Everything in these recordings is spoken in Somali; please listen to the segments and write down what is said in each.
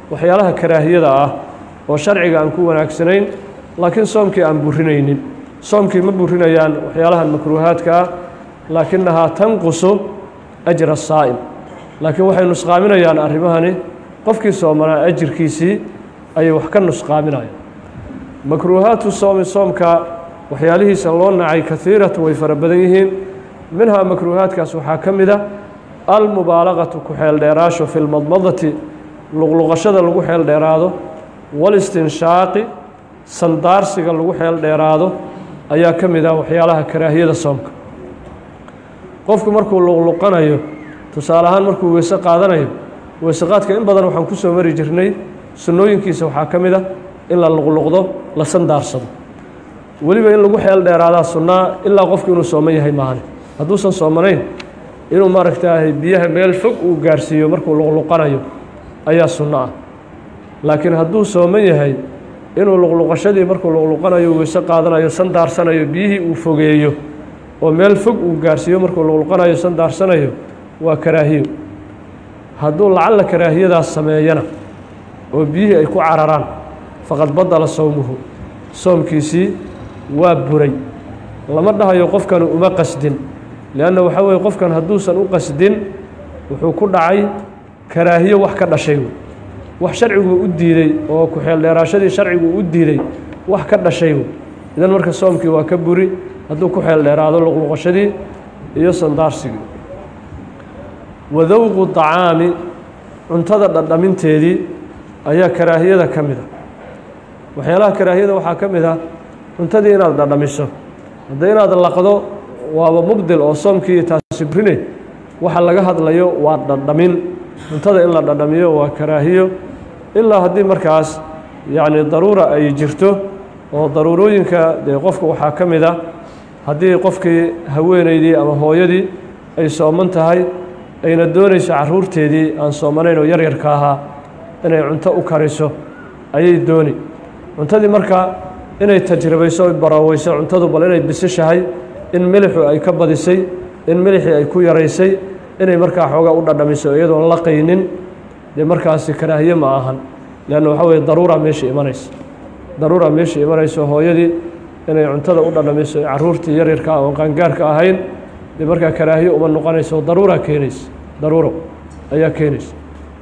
waxyaalaha karaahiyada ah oo sharciga aan ku wanaagsanayn laakiin soomkii aan burinaynin soomkii ma burinayaan waxyaalahan makruuhaadka ah laakinahaa tanqusu ajra saa'im laakiin waxay nusqaaminayaan arrimahani qofkii soomanaa ajirkiisii ayay wax ka nusqaaminayaan makruuhaatu soomi soomka waxyaalihiisa loo nacay kaiiratu way fara badan yihiin minhaa makruuhaadkaas waxaa ka mid a almubaalaqatu ku xeeldheeraasho fi lmadmadati luqluqashada lagu xeel dheeraado walistinshaaqi sandaarsiga lagu xeel dheeraado ayaa ka mid ah waxyaalaha karaahiyada soomka qofku markuu luqluqanayo tusaale ahaan markuu weyse qaadanayo weyseqaadka in badan waxaan ku soo mari jirnay sunnooyinkiisa waxaa ka mid a in la luqluqdo la sandaarsado weliba in lagu xeel dheeraadaa sunnaa ilaa qofku inuu sooman yahay maahane hadduusan soomanayn inuu maaragtaahay biyaha meel fog uu gaarsiiyo markuu luqluqanayo ayaa sunno ah laakiin hadduu sooman yahay inuu luqluqashadii markuu luqluqanayo weyse qaadanayo sandaarsanayo biyihii uu fogeeyo oo meel fog uu gaarsiiyo markuu luqluqanayo sandaarsanayo waa karaahiyo hadduu lacalla karaahiyadaas sameeyana oo biyihii ay ku cararaan faqad badala sowmuhu soomkiisii waa buray lama dhahayo qofkan uma qasdin lianna waxaa weeye qofkan hadduusan u qasdin wuxuu ku dhacay karaahiyo wax ka dhashay wax sharcigu u diiday oo ku xeel dheeraashadii sharcigu u diiday wax ka dhashay idan marka soomkii waa ka buri hadduu ku xeel dheeraado luqluqashadii iyo sandaarsigii wadowqu طacaami cuntada dhadhaminteedii ayaa karaahiyada ka mid a waxyaalaha karaahiyada waxaa ka mid ah cuntadii inaad dhadhamiso hadda inaad laqdo waaba mubdil oo soomkii taasi brine waxa laga hadlayo waa dhadhamin cuntada in la dhadhamiyo waa karaahiyo ilaa haddii markaas yacni daruura ay jirto oo daruurooyinka dee qofka waxaa ka mid a haddii qofkii haweenaydii ama hooyadii ay sooman tahay ayna doonayso carruurteedii aan soomanayn oo yaryarka ahaa inay cunto u kariso ayay dooni cuntadii marka inay tajribayso o baraweyso cuntadu bal inay bisishahay in milixu ay ka badisay in milixii ay ku yaraysay inay markaa xoogaa u dhadhamiso iyadoon la qaynin dee markaasi karaahiye ma ahan leanna waxaa weye daruura meesha imanayso hooyadii inay cuntada u dhadhamiso carruurtii yaryarka ah oon qaangaarka ahayn dee markaa karaahiye uma noqonayso daruuro ayaa keenaysa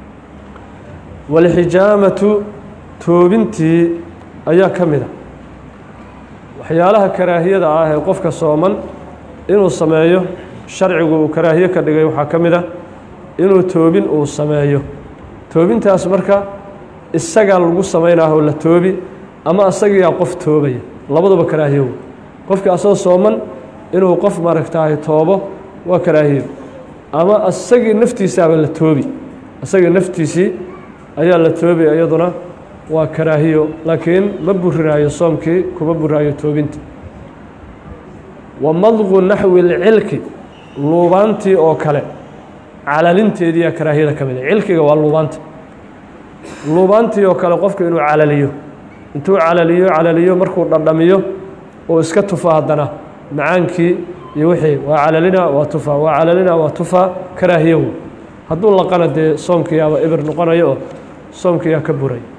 walxijaamatu toobintii ayaa ka mid a waxyaalaha karaahiyada ah ee qofka sooman inuu sameeyo sharcigu uu karaahiye ka dhigay waxaa ka mid a inuu toobin uu sameeyo toobintaas marka isagaa lagu samaynaahoo la toobi ama asagiyaa qof toobaya labaduba karaahiyo qofkii asagoo sooman inuu qof maaragtahay toobo waa karaahiyo ama asagii naftiisaaba la toobi asagii naftiisii ayaa la toobi iyaduna waa karaahiyo laakiin ma burinayo soomkii kuma burinayo toobinta wa madqu naxwi lcilki luubaantii oo kale calalinteediiyaa karaahiyada ka mid a cilkiga waa luubaantii oo kale qofku inuu calaliyo intuu calaliyo markuu dhadhamiyo oo iska tufa haddana macaankii iyo wixii waa calalina waa tufa karaahiyo hadduu laqana dee soomkiiyaaba ibir noqonayo oo soomkiiyaa ka buray